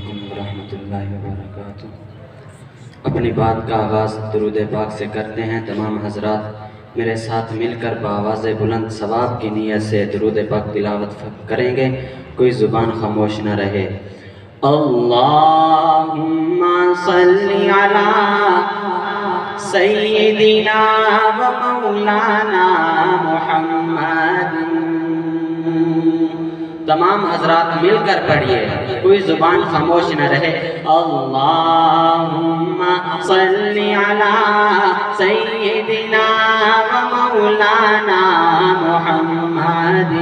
علیکم ورحمۃ اللہ وبرکاتہ۔ اپنی بات کا آغاز درود پاک سے کرتے ہیں۔ تمام حضرات میرے ساتھ مل کر بآواز بلند ثواب کی نیت سے درود پاک تلاوت کریں گے، کوئی زبان خاموش نہ رہے۔ اللہم صلی علی سیدنا و مولانا محمد۔ تمام حضرات مل کر پڑھیے، کوئی زبان خاموش نہ رہے۔ اللہم صلی علی سیدنا و مولانا محمد۔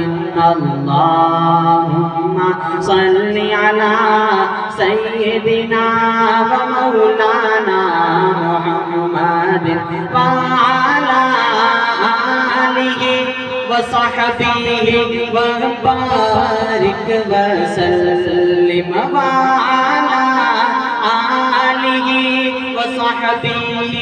اللہم صلی علی سیدنا و مولانا محمد وعلی آلہ وصحبہ وبارک وسلم وعلی آلہ وصحبہ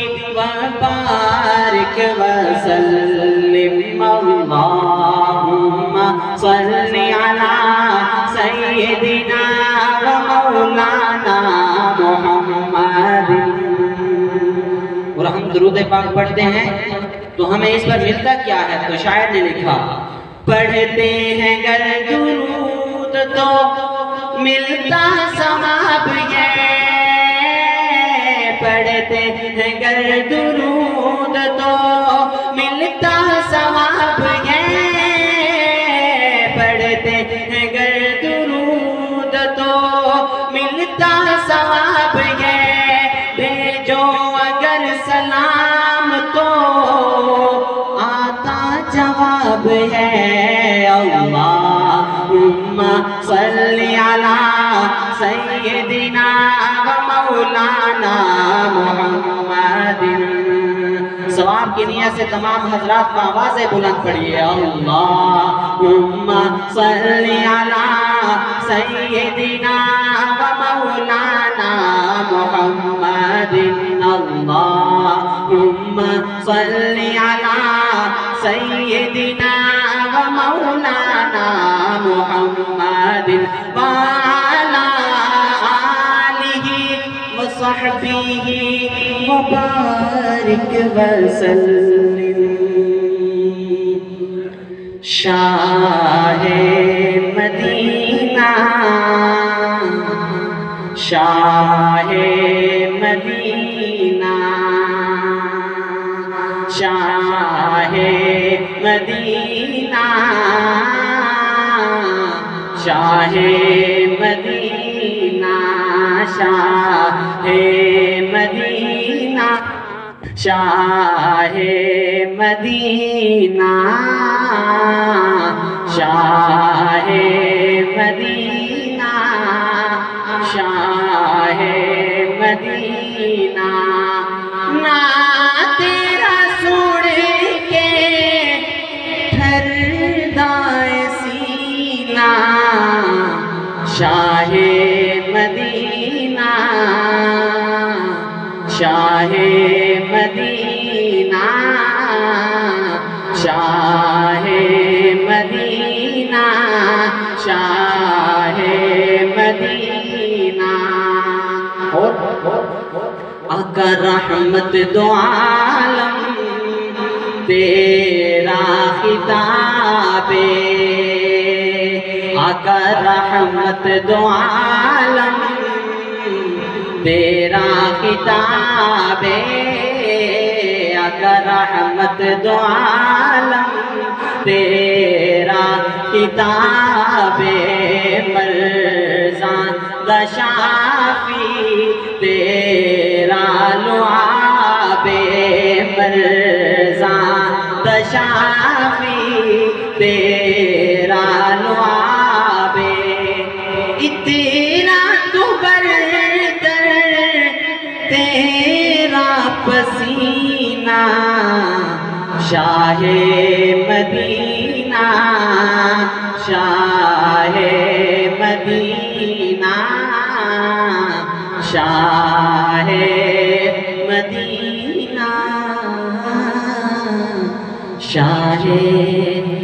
وبارک وسلم۔ اللہم صلی علی سیدنا و مولانا محمد۔ اور ہم درود پاک پڑھتے ہیں تو ہمیں اس پر ملتا کیا ہے؟ تو شاعر نے لکھا، پڑھتے ہیں گر درود تو ملتا ثواب ہے، پڑھتے ہیں گر درود تو ملتا ثواب ہے، پڑھتے ہیں گر درود تو ملتا ثواب ہے، بھیجو اگر سلام تو آتا جواب ہے۔ اللہم صلی علی سیدنا و مولانا محمد۔ ثواب کی نیت سے تمام حضرات کو آوازیں بلند پڑھیے۔ اللہم صلی علی سیدنا و مولانا محمد۔ اللہم صلی علی سیدنا و مولانا محمد وعلی آلہ وصحبہ وبارک وسلم۔ شاہ مدینہ شاہ مدینہ شاہ مدینہ شاہ مدینہ شاہ مدینہ شاہ مدینہ شاہ مدینہ شاہ مدینہ نا تیرا سوڑ کے ٹھردائے سینہ شاہ مدینہ شاہ مدینہ شاہ مدینہ شاہ مدینہ۔ اور آقا رحمت دو عالم تیرا خطاب، آقا رحمت دو عالم تیرا خطاب، آقا رحمت دو عالم تیرا خطاب، مرزاں دا شافی تیرا لعاب، مرزاں دا شافی تیرا لعاب، اتنا تو برتر تیرا پسینہ شاہ مدینہ شاہ مدینہ شاہ مدینہ شاہ